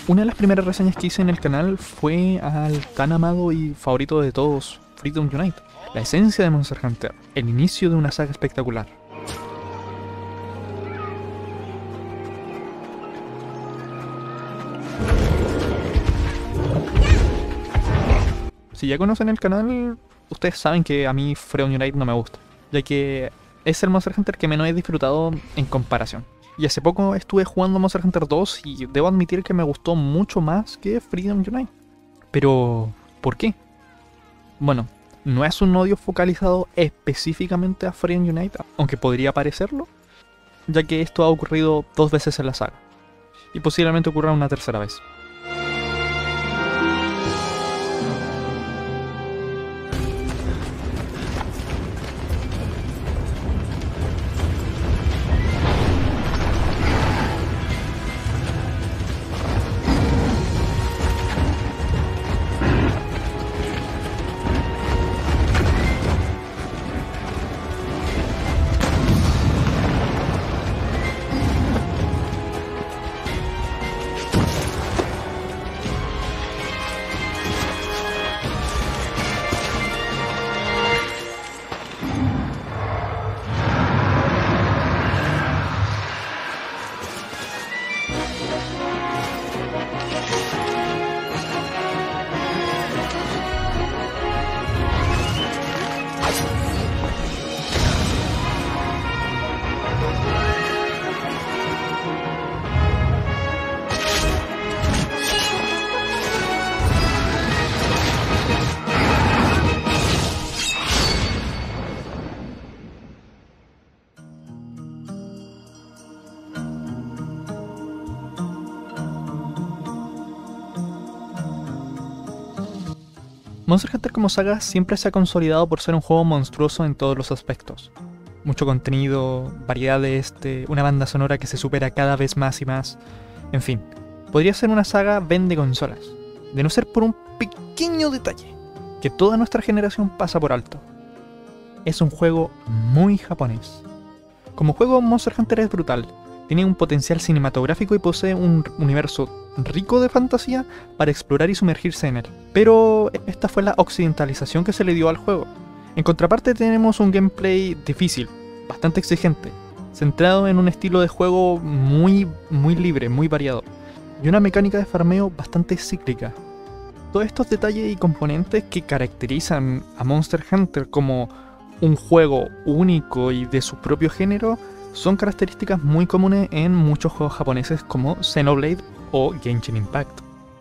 Una de las primeras reseñas que hice en el canal fue al tan amado y favorito de todos, Freedom Unite, la esencia de Monster Hunter, el inicio de una saga espectacular. Si ya conocen el canal, ustedes saben que a mí Freedom Unite no me gusta, ya que es el Monster Hunter que menos he disfrutado en comparación. Y hace poco estuve jugando Monster Hunter 2 y debo admitir que me gustó mucho más que Freedom Unite. Pero, ¿por qué? Bueno, no es un odio focalizado específicamente a Freedom Unite, aunque podría parecerlo, ya que esto ha ocurrido 2 veces en la saga, y posiblemente ocurra una tercera vez. Monster Hunter como saga siempre se ha consolidado por ser un juego monstruoso en todos los aspectos. Mucho contenido, variedad una banda sonora que se supera cada vez más y más. En fin, podría ser una saga vende consolas, de no ser por un pequeño detalle que toda nuestra generación pasa por alto. Es un juego muy japonés. Como juego, Monster Hunter es brutal. Tiene un potencial cinematográfico y posee un universo rico de fantasía para explorar y sumergirse en él. Pero esta fue la occidentalización que se le dio al juego. En contraparte tenemos un gameplay difícil, bastante exigente, centrado en un estilo de juego muy libre, muy variado, y una mecánica de farmeo bastante cíclica. Todos estos detalles y componentes que caracterizan a Monster Hunter como un juego único y de su propio género son características muy comunes en muchos juegos japoneses como Xenoblade o Genshin Impact.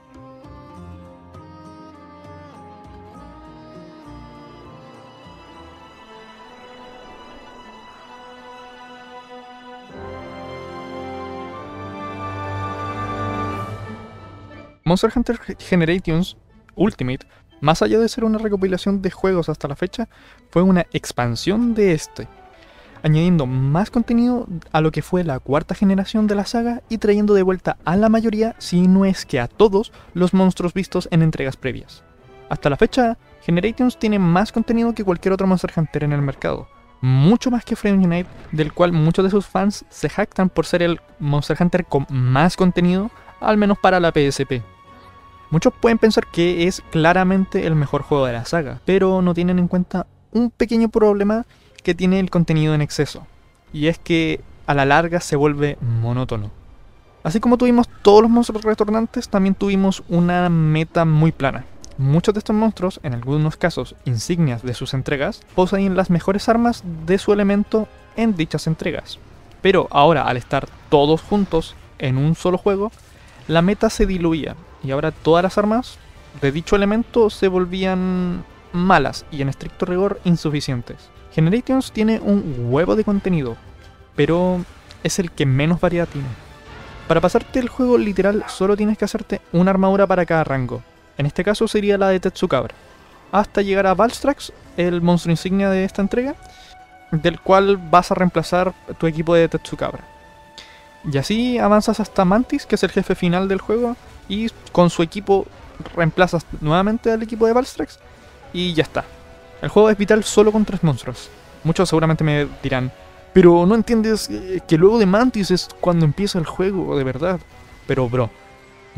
Monster Hunter Generations Ultimate, más allá de ser una recopilación de juegos hasta la fecha, fue una expansión de añadiendo más contenido a lo que fue la cuarta generación de la saga y trayendo de vuelta a la mayoría, si no es que a todos, los monstruos vistos en entregas previas. Hasta la fecha, Generations tiene más contenido que cualquier otro Monster Hunter en el mercado, mucho más que Freedom Unite, del cual muchos de sus fans se jactan por ser el Monster Hunter con más contenido, al menos para la PSP. Muchos pueden pensar que es claramente el mejor juego de la saga, pero no tienen en cuenta un pequeño problema que tiene el contenido en exceso, y es que a la larga se vuelve monótono. Así como tuvimos todos los monstruos retornantes, también tuvimos una meta muy plana. Muchos de estos monstruos, en algunos casos insignias de sus entregas, poseen las mejores armas de su elemento en dichas entregas. Pero ahora, al estar todos juntos en un solo juego, la meta se diluía, y ahora todas las armas de dicho elemento se volvían malas y en estricto rigor insuficientes. Generations tiene un huevo de contenido, pero es el que menos variedad tiene. Para pasarte el juego literal solo tienes que hacerte una armadura para cada rango, en este caso sería la de Tetsukabra, hasta llegar a Valstrax, el monstruo insignia de esta entrega, del cual vas a reemplazar tu equipo de Tetsukabra. Y así avanzas hasta Mantis, que es el jefe final del juego, y con su equipo reemplazas nuevamente al equipo de Valstrax, y ya está. El juego es vital solo con 3 monstruos. Muchos seguramente me dirán, pero no entiendes que luego de Mantis es cuando empieza el juego de verdad. Pero bro,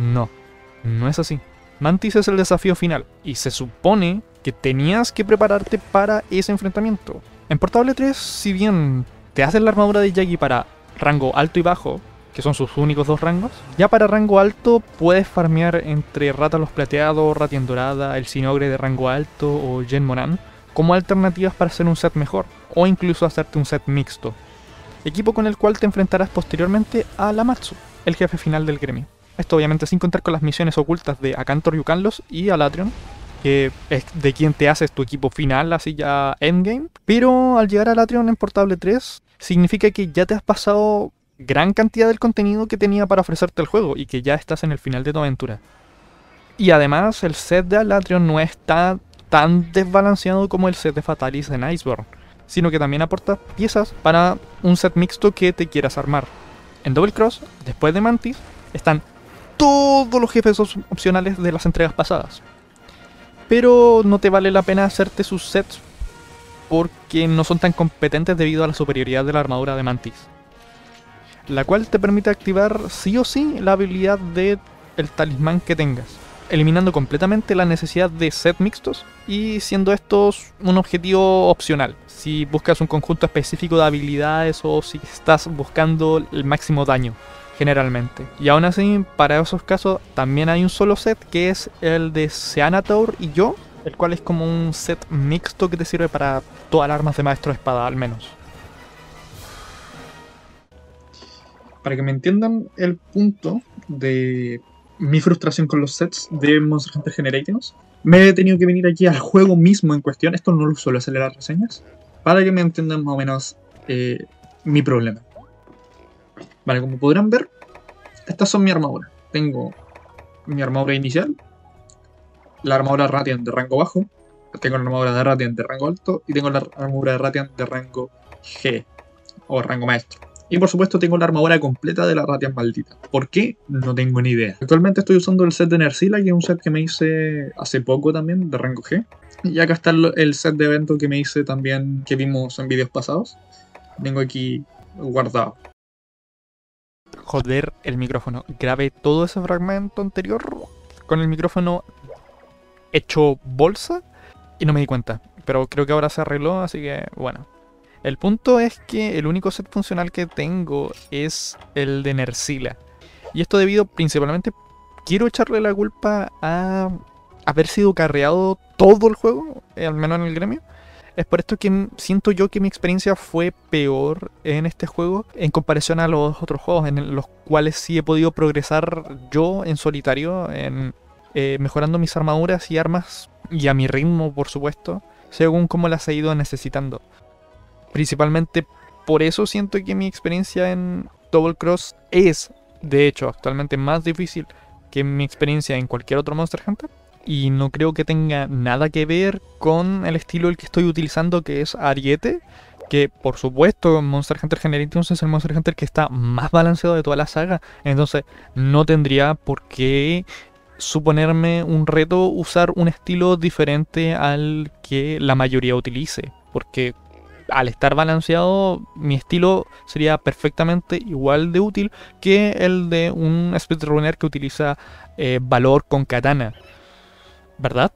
No, no es así. Mantis es el desafío final, y se supone que tenías que prepararte para ese enfrentamiento. En Portable 3, si bien te hacen la armadura de Yagi para rango alto y bajo, que son sus únicos dos rangos, ya para rango alto puedes farmear entre Rátalos Plateado, Ratien Dorada, el Sinogre de rango alto o Genmonan como alternativas para hacer un set mejor, o incluso hacerte un set mixto, equipo con el cual te enfrentarás posteriormente a Lamatsu, el jefe final del gremio. Esto obviamente sin contar con las misiones ocultas de Acantor Yukanlos y Alatrion, que es de quien te haces tu equipo final, así ya endgame. Pero al llegar a Alatrion en Portable 3, significa que ya te has pasado gran cantidad del contenido que tenía para ofrecerte el juego y que ya estás en el final de tu aventura. Y además el set de Alatrion no está tan desbalanceado como el set de Fatalis en Iceborne, sino que también aporta piezas para un set mixto que te quieras armar. En Double Cross, después de Mantis, están todos los jefes opcionales de las entregas pasadas. Pero no te vale la pena hacerte sus sets porque no son tan competentes debido a la superioridad de la armadura de Mantis, la cual te permite activar sí o sí la habilidad del talismán que tengas, eliminando completamente la necesidad de set mixtos y siendo estos un objetivo opcional si buscas un conjunto específico de habilidades o si estás buscando el máximo daño generalmente. Y aún así, para esos casos también hay un solo set que es el de Seanator y yo, el cual es como un set mixto que te sirve para todas las armas de maestro de espada al menos. Para que me entiendan el punto de mi frustración con los sets de Monster Hunter Generations, me he tenido que venir aquí al juego mismo en cuestión, esto no lo suelo hacer en las reseñas, para que me entiendan más o menos mi problema. Vale, como podrán ver, estas son mi armadura. Tengo mi armadura inicial, la armadura Radiant de rango bajo, tengo la armadura de Radiant de rango alto y tengo la armadura de Radiant de rango G o rango maestro. Y por supuesto tengo la armadura completa de la Radiant maldita. ¿Por qué? No tengo ni idea. Actualmente estoy usando el set de Nerscylla, que es un set que me hice hace poco también, de rango G. Y acá está el set de evento que me hice también, que vimos en vídeos pasados. Tengo aquí guardado. Joder, el micrófono. Grabé todo ese fragmento anterior con el micrófono hecho bolsa y no me di cuenta. Pero creo que ahora se arregló, así que bueno. El punto es que el único set funcional que tengo es el de Nerscylla. Y esto debido principalmente, quiero echarle la culpa a haber sido carreado todo el juego, al menos en el gremio. Es por esto que siento yo que mi experiencia fue peor en este juego en comparación a los otros juegos en los cuales sí he podido progresar yo en solitario, mejorando mis armaduras y armas, y a mi ritmo por supuesto, según como las he ido necesitando. Principalmente por eso siento que mi experiencia en Double Cross es, de hecho, actualmente más difícil que mi experiencia en cualquier otro Monster Hunter. Y no creo que tenga nada que ver con el estilo el que estoy utilizando, que es Ariete, que por supuesto Monster Hunter Generations es el Monster Hunter que está más balanceado de toda la saga. Entonces no tendría por qué suponerme un reto usar un estilo diferente al que la mayoría utilice, porque al estar balanceado mi estilo sería perfectamente igual de útil que el de un speedrunner que utiliza valor con katana, ¿verdad?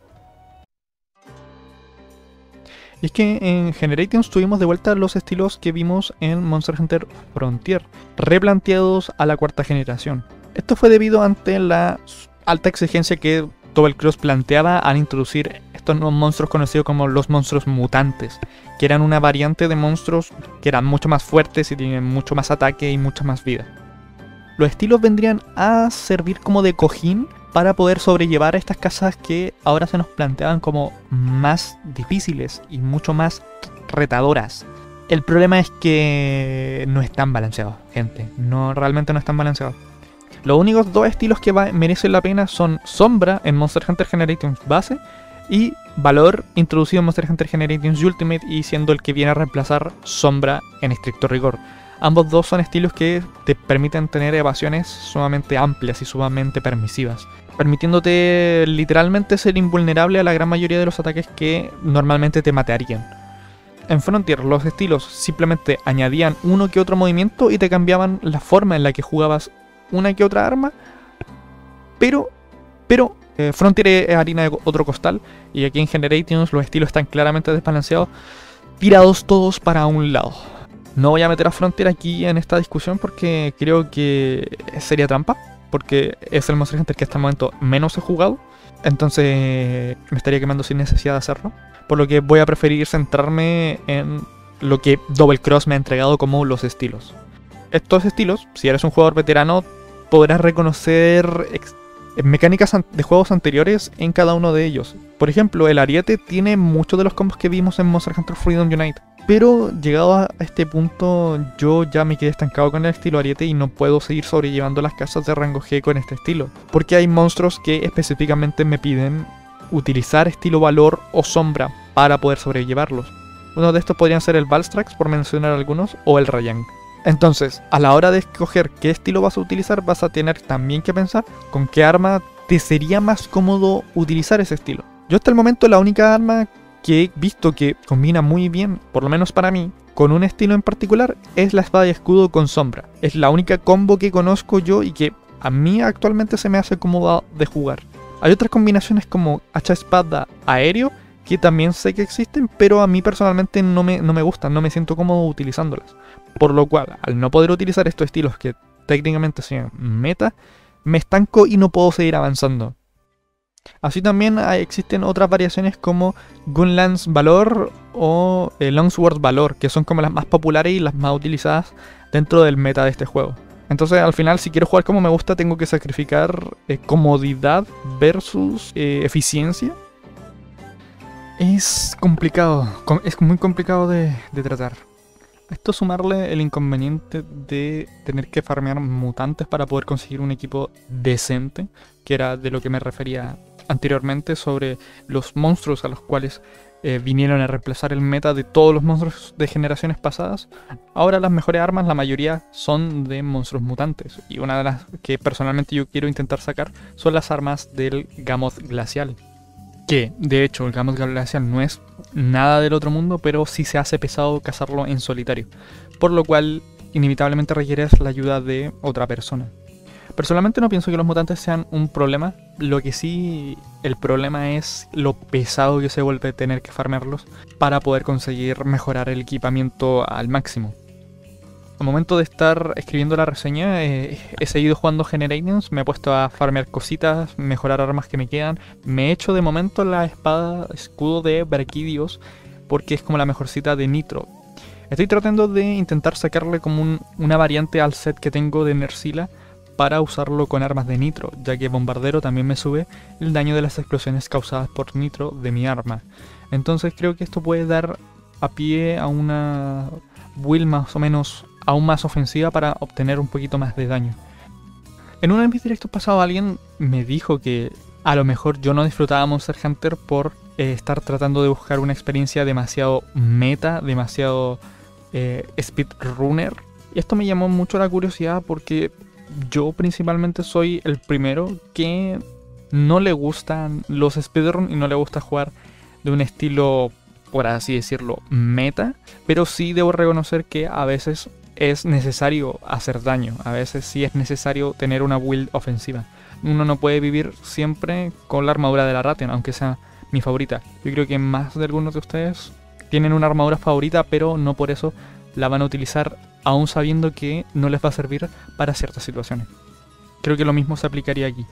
Y es que en Generations tuvimos de vuelta los estilos que vimos en Monster Hunter Frontier, replanteados a la cuarta generación. Esto fue debido ante la alta exigencia que Double Cross planteaba al introducir estos nuevos monstruos conocidos como los monstruos mutantes, que eran una variante de monstruos que eran mucho más fuertes y tienen mucho más ataque y mucha más vida. Los estilos vendrían a servir como de cojín para poder sobrellevar estas casas que ahora se nos planteaban como más difíciles y mucho más retadoras. El problema es que no están balanceados, gente. Realmente no están balanceados. Los únicos dos estilos que merecen la pena son Sombra en Monster Hunter Generations base y Valor introducido en Monster Hunter Generations Ultimate y siendo el que viene a reemplazar Sombra en estricto rigor. Ambos dos son estilos que te permiten tener evasiones sumamente amplias y sumamente permisivas, permitiéndote literalmente ser invulnerable a la gran mayoría de los ataques que normalmente te matarían. En Frontier los estilos simplemente añadían uno que otro movimiento y te cambiaban la forma en la que jugabas una que otra arma, Pero Frontier es harina de otro costal, y aquí en Generations los estilos están claramente desbalanceados, tirados todos para un lado. No voy a meter a Frontier aquí en esta discusión porque creo que sería trampa, porque es el Monster Hunter que hasta el momento menos he jugado, entonces me estaría quemando sin necesidad de hacerlo, por lo que voy a preferir centrarme en lo que Double Cross me ha entregado como los estilos. Estos estilos, si eres un jugador veterano, podrás reconocer mecánicas de juegos anteriores en cada uno de ellos. Por ejemplo, el ariete tiene muchos de los combos que vimos en Monster Hunter Freedom Unite. Pero llegado a este punto, yo ya me quedé estancado con el estilo ariete y no puedo seguir sobrellevando las casas de rango G con este estilo. Porque hay monstruos que específicamente me piden utilizar estilo valor o sombra para poder sobrellevarlos. Uno de estos podrían ser el Valstrax, por mencionar algunos, o el Rayang. Entonces, a la hora de escoger qué estilo vas a utilizar, vas a tener también que pensar con qué arma te sería más cómodo utilizar ese estilo. Yo hasta el momento la única arma que he visto que combina muy bien, por lo menos para mí, con un estilo en particular, es la espada y escudo con sombra. Es la única combo que conozco yo y que a mí actualmente se me hace cómoda de jugar. Hay otras combinaciones como hacha espada aéreo, que también sé que existen, pero a mí personalmente no me gustan, no me siento cómodo utilizándolas. Por lo cual, al no poder utilizar estos estilos que técnicamente sean meta, me estanco y no puedo seguir avanzando. Así también existen otras variaciones como Gunlance Valor o Longsword Valor, que son como las más populares y las más utilizadas dentro del meta de este juego. Entonces al final, si quiero jugar como me gusta, tengo que sacrificar comodidad versus eficiencia. Es complicado, es muy complicado de tratar. Esto sumarle el inconveniente de tener que farmear mutantes para poder conseguir un equipo decente, que era de lo que me refería anteriormente sobre los monstruos a los cuales vinieron a reemplazar el meta de todos los monstruos de generaciones pasadas. Ahora las mejores armas, la mayoría son de monstruos mutantes, y una de las que personalmente yo quiero intentar sacar son las armas del Gammoth Glacial. Que, de hecho, el Gammoth Glacial no es nada del otro mundo, pero sí se hace pesado cazarlo en solitario, por lo cual inevitablemente requieres la ayuda de otra persona. Personalmente no pienso que los mutantes sean un problema, lo que sí el problema es lo pesado que se vuelve tener que farmearlos para poder conseguir mejorar el equipamiento al máximo. Al momento de estar escribiendo la reseña, he seguido jugando Generations, me he puesto a farmear cositas, mejorar armas que me quedan. Me he hecho de momento la espada escudo de Brachidios porque es como la mejorcita de Nitro. Estoy tratando de intentar sacarle como una variante al set que tengo de Nerscylla para usarlo con armas de Nitro, ya que Bombardero también me sube el daño de las explosiones causadas por Nitro de mi arma. Entonces creo que esto puede dar a pie a una build más o menos aún más ofensiva para obtener un poquito más de daño. En uno de mis directos pasados alguien me dijo que a lo mejor yo no disfrutaba Monster Hunter por estar tratando de buscar una experiencia demasiado meta, demasiado speedrunner. Y esto me llamó mucho la curiosidad porque yo principalmente soy el primero que no le gustan los speedrun y no le gusta jugar de un estilo, por así decirlo, meta. Pero sí debo reconocer que a veces es necesario hacer daño, a veces sí es necesario tener una build ofensiva. Uno no puede vivir siempre con la armadura de la Rathian, aunque sea mi favorita. Yo creo que más de algunos de ustedes tienen una armadura favorita, pero no por eso la van a utilizar aún sabiendo que no les va a servir para ciertas situaciones. Creo que lo mismo se aplicaría aquí.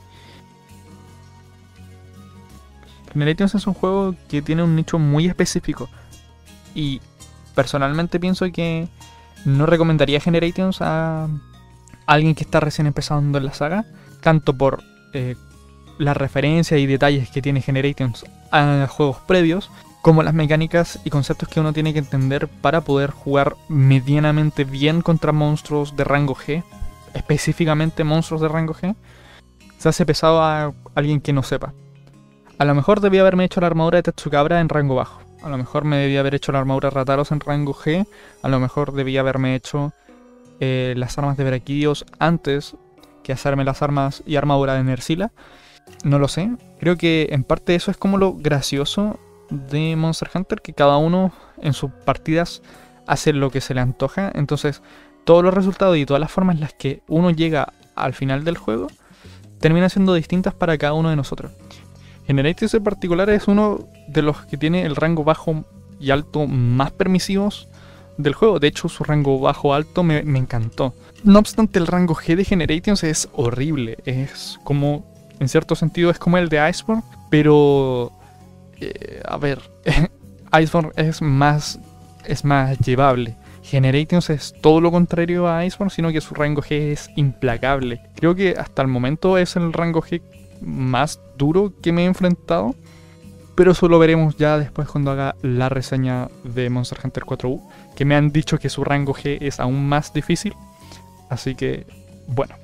Generations es un juego que tiene un nicho muy específico y personalmente pienso que no recomendaría Generations a alguien que está recién empezando en la saga, tanto por las referencias y detalles que tiene Generations a juegos previos, como las mecánicas y conceptos que uno tiene que entender para poder jugar medianamente bien contra monstruos de rango G, específicamente monstruos de rango G. Se hace pesado a alguien que no sepa. A lo mejor debía haberme hecho la armadura de Tetsukabra en rango bajo. A lo mejor me debía haber hecho la armadura de Ratalos en rango G. A lo mejor debía haberme hecho las armas de Brachidios antes que hacerme las armas y armadura de Nerscylla. No lo sé. Creo que en parte eso es como lo gracioso de Monster Hunter, que cada uno en sus partidas hace lo que se le antoja. Entonces todos los resultados y todas las formas en las que uno llega al final del juego terminan siendo distintas para cada uno de nosotros. Generations en particular es uno de los que tiene el rango bajo y alto más permisivos del juego. De hecho, su rango bajo-alto me encantó. No obstante, el rango G de Generations es horrible. Es como, en cierto sentido, es como el de Iceborne, pero... a ver, Iceborne es más llevable. Generations es todo lo contrario a Iceborne, sino que su rango G es implacable. Creo que hasta el momento es el rango G más duro que me he enfrentado, pero eso lo veremos ya después cuando haga la reseña de Monster Hunter 4U, que me han dicho que su rango G es aún más difícil. Así que, bueno.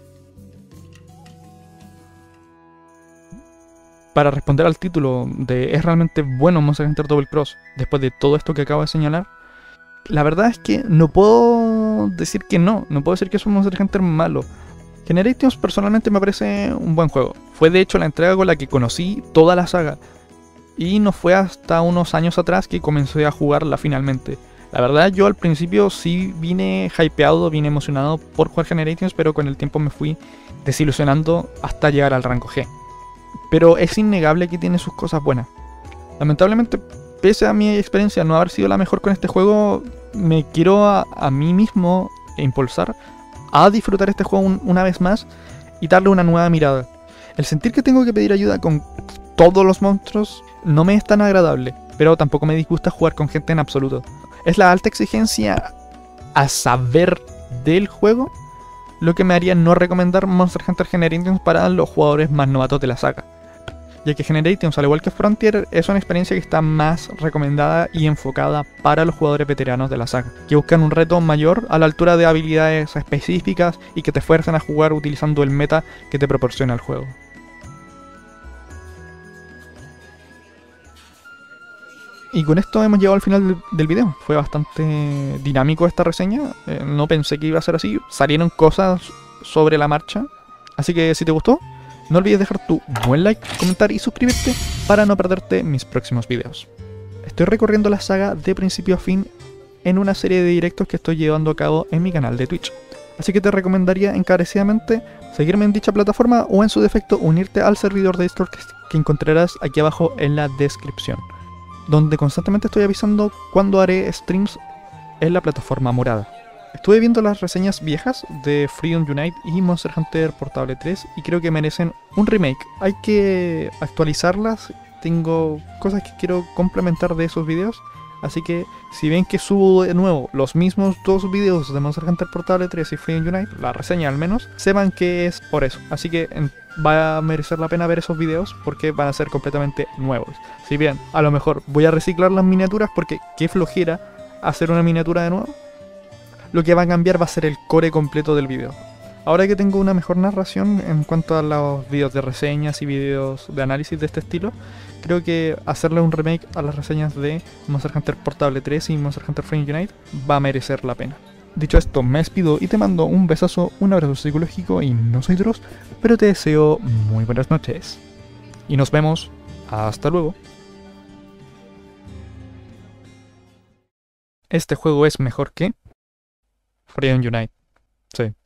Para responder al título de ¿es realmente bueno Monster Hunter Double Cross después de todo esto que acabo de señalar? La verdad es que no puedo decir que no puedo decir que es un Monster Hunter malo. Generations personalmente me parece un buen juego. Fue de hecho la entrega con la que conocí toda la saga. Y no fue hasta unos años atrás que comencé a jugarla finalmente. La verdad, yo al principio sí vine hypeado, vine emocionado por jugar Generations, pero con el tiempo me fui desilusionando hasta llegar al rango G. Pero es innegable que tiene sus cosas buenas. Lamentablemente, pese a mi experiencia no haber sido la mejor con este juego, me quiero a mí mismo impulsar a disfrutar este juego una vez más y darle una nueva mirada. El sentir que tengo que pedir ayuda con todos los monstruos no me es tan agradable, pero tampoco me disgusta jugar con gente en absoluto. Es la alta exigencia a saber del juego lo que me haría no recomendar Monster Hunter Generations para los jugadores más novatos de la saga, ya que Generations, al igual que Frontier, es una experiencia que está más recomendada y enfocada para los jugadores veteranos de la saga, que buscan un reto mayor a la altura de habilidades específicas y que te fuerzan a jugar utilizando el meta que te proporciona el juego. Y con esto hemos llegado al final del video. Fue bastante dinámico esta reseña. No pensé que iba a ser así. Salieron cosas sobre la marcha. Así que si te gustó, no olvides dejar tu buen like, comentar y suscribirte para no perderte mis próximos videos. Estoy recorriendo la saga de principio a fin en una serie de directos que estoy llevando a cabo en mi canal de Twitch. Así que te recomendaría encarecidamente seguirme en dicha plataforma o en su defecto unirte al servidor de Discord que encontrarás aquí abajo en la descripción, donde constantemente estoy avisando cuando haré streams en la plataforma morada. Estuve viendo las reseñas viejas de Freedom Unite y Monster Hunter Portable 3 y creo que merecen un remake. Hay que actualizarlas, tengo cosas que quiero complementar de esos videos, así que si ven que subo de nuevo los mismos dos videos de Monster Hunter Portable 3 y Freedom Unite, la reseña al menos, sepan que es por eso. Así que va a merecer la pena ver esos videos porque van a ser completamente nuevos. Si bien a lo mejor voy a reciclar las miniaturas porque qué flojera hacer una miniatura de nuevo, lo que va a cambiar va a ser el core completo del video. Ahora que tengo una mejor narración en cuanto a los videos de reseñas y videos de análisis de este estilo, creo que hacerle un remake a las reseñas de Monster Hunter Portable 3 y Monster Hunter Freedom Unite va a merecer la pena. Dicho esto, me despido y te mando un besazo, un abrazo psicológico y no soy Dross, pero te deseo muy buenas noches. Y nos vemos. Hasta luego. Este juego es mejor que Freedom Unite. Sí.